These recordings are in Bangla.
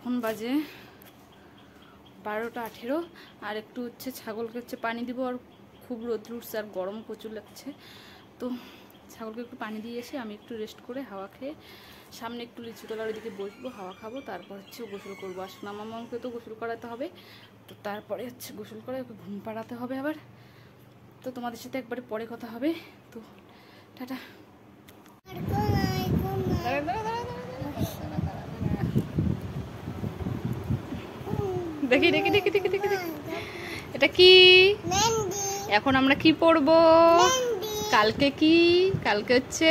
এখন বাজে 12টা 18 আর একটু হচ্ছে ছাগলকে হচ্ছে পানি দিব। আর খুব রোদ উঠছে আর গরম প্রচুর লাগছে, তো ছাগলকে একটু পানি দিয়ে এসে আমি একটু রেস্ট করে হাওয়া খেয়ে সামনে একটু লিচু তলার ওইদিকে বসবো, হাওয়া খাবো, তারপর হচ্ছে গোসল করবো। আর সোনা মামাকে তো গোসল করাতে হবে, তো তারপরে হচ্ছে গোসল করে ওকে ঘুম পাড়াতে হবে আবার। তো তোমাদের সাথে একবারে পরে কথা হবে, তো টাটা। দেখি দেখি দেখি দেখি দেখি দেখি এটা কি? এখন আমরা কি পড়বো? কালকে কি? কালকে হচ্ছে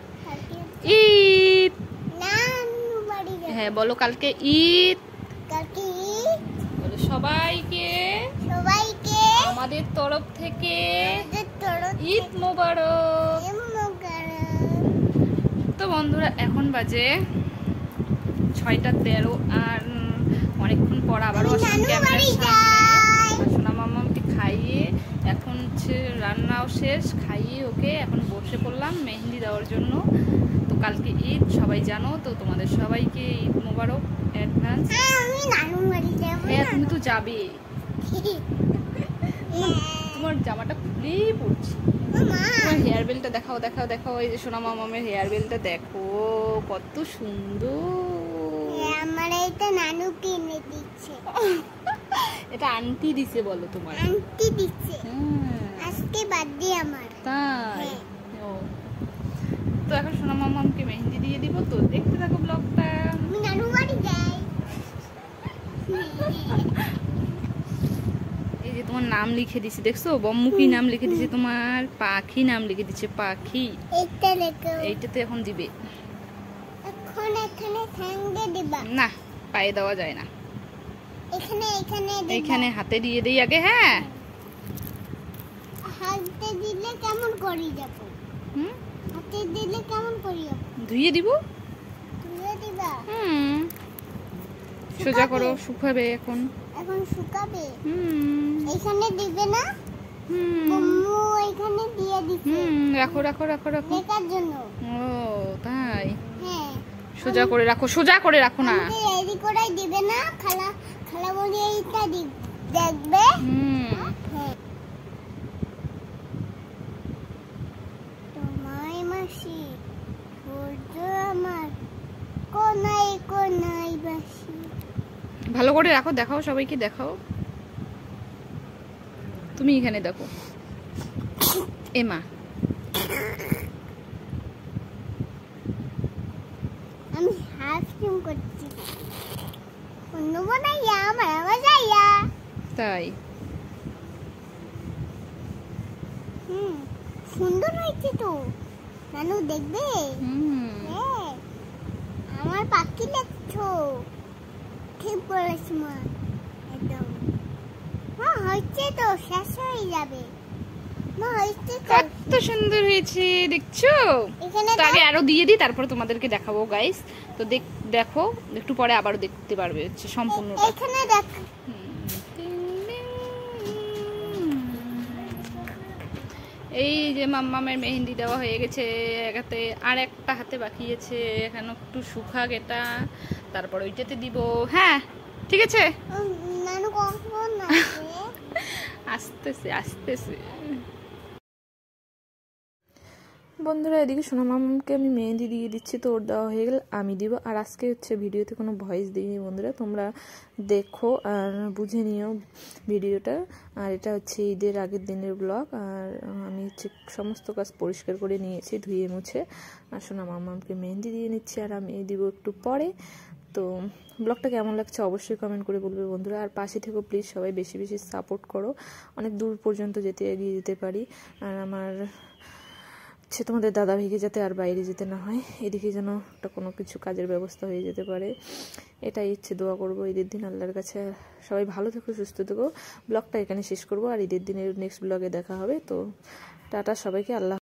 ঈদ। হ্যাঁ বলো, কালকে ঈদ। বলো সবাইকে আমাদের তরফ থেকে ঈদ মোবারক। তো বন্ধুরা এখন বাজে 6টা 13 আর অনেকক্ষণ পর আবারও আসলাম ক্যামেরার সামনে। সোনা মামাকে খাইয়ে এখন হচ্ছে রান্নাও শেষ, খাইয়ে ওকে এখন বসে পড়লাম মেহেন্দি দেওয়ার জন্য। তো কালকে ঈদ সবাই জানো, তো তোমাদের সবাইকে ঈদ মোবারক অ্যাডভান্স। হ্যাঁ তুমি তো যাবে, তোমার জামাটা খুলেই পড়ছি। তোমার হেয়ার বেলটা দেখাও দেখাও দেখাও, এই যে সোনা মামামের হেয়ার বেলটা দেখো কত সুন্দর। আমার এটা নানু কিনে দিচ্ছে। এটা আন্টি দিছে বলো, তোমার আন্টি দিচ্ছে। আজকে বার্থডে আমার। তাই? ও তো এখন সোনা মামামকে মেহেন্দি দিয়ে দিব, তো দেখতে থাকো ব্লগটা। আমি নানু বাড়ি যাই। এই যে তোমার নাম লিখে দিছি, দেখছো? বম্মুকি নাম লিখে দিছি, তোমার পাখি নাম লিখে দিচ্ছে, পাখি। এইটা লেখো। এইটাতে এখন দিবে। এখন এখানে সঙ্গে দিবা না, পায়ে দেওয়া যায় না, এখানে এখানে দিবা। এখানে হাতে দিয়ে দেই আগে। হ্যাঁ হাতে দিলে কেমন করি যাব? হাতে দিলে কেমন করি যাব? ধুইয়ে দিব। ধুয়ে দিবা? সোজা করো, শুকাবে এখন। এখন শুকাবে? এখানে দিবে না? বম্মু এখানে দিয়ে দিছে। রাখো রাখো রাখো রাখো দেখার জন্য। ও তাই? হ্যাঁ সোজা করে রাখো, সোজা করে রাখো না। রেডি করাই দিবে না? খালা খালা বলি এইটা দেখবে। হ্যাঁ তোমার মাসি সূর্য আমার কোনায় কোনায় বাসি। ভালো করে রাখো, দেখাও সবাইকে দেখাও। তুমি এখানে দেখো এমা। আমি হাসিম করছি। অন্য বানাইয়া আমার আওয়াজ আইয়া। তাই? সুন্দর হয়েছে তো, নানু দেখবে। হ্যাঁ আমার পাখি দেখছো, ঠিক বলেছ মা, একদম। হ্যাঁ হয়েছে তো, শেষ হয়ে যাবে। মা হয়েছে তো, কত সুন্দর হয়েছে দেখছো? এখানে তো আগে আরো দিয়ে দিই, তারপরে তোমাদেরকে দেখাবো গাইস। তো দেখো একটু পরে আবারও দেখতে পারবে হচ্ছে সম্পূর্ণটা। এখানে দেখ। এই যে মাম্মামের মেহেন্দি দেওয়া হয়ে গেছে এক হাতে, আর একটা হাতে বাকি আছে, এখানে একটু শুকাক এটা, তারপর ওইটাতে দিব। হ্যাঁ ঠিক আছে, নানু কখন আসবে? আসতেছে আসতেছে। বন্ধুরা এদিকে সোনা মামাকে আমি মেহেন্দি দিয়ে দিচ্ছি, তো ওর দেওয়া হয়ে গেলে আমি দিব। আর আজকে হচ্ছে ভিডিওতে কোনো ভয়েস দিইনি বন্ধুরা, তোমরা দেখো আর বুঝে নিও ভিডিওটা। আর এটা হচ্ছে ঈদের আগের দিনের ব্লগ। আর আমি হচ্ছে সমস্ত কাজ পরিষ্কার করে নিয়েছি, ধুয়ে মুছে। আর সোনা মামাকে মেহেন্দি দিয়ে নিচ্ছি, আর আমি দিব একটু পরে। তো ব্লগটা কেমন লাগছে অবশ্যই কমেন্ট করে বলবে বন্ধুরা। আর পাশে থেকেও প্লিজ সবাই বেশি বেশি সাপোর্ট করো, অনেক দূর পর্যন্ত যেতে এগিয়ে যেতে পারি। আর আমার হচ্ছে তোমাদের দাদা ভাইকে যাতে আর বাইরে যেতে না হয়, এদিকে যেন একটা কোনো কিছু কাজের ব্যবস্থা হয়ে যেতে পারে, এটাই হচ্ছে দোয়া করবো ঈদের দিন আল্লাহর কাছে। সবাই ভালো থেকো, সুস্থ থেকো। ব্লগটা এখানে শেষ করবো, আর ঈদের দিনের নেক্সট ব্লগে দেখা হবে। তো টাটা সবাইকে, আল্লাহ।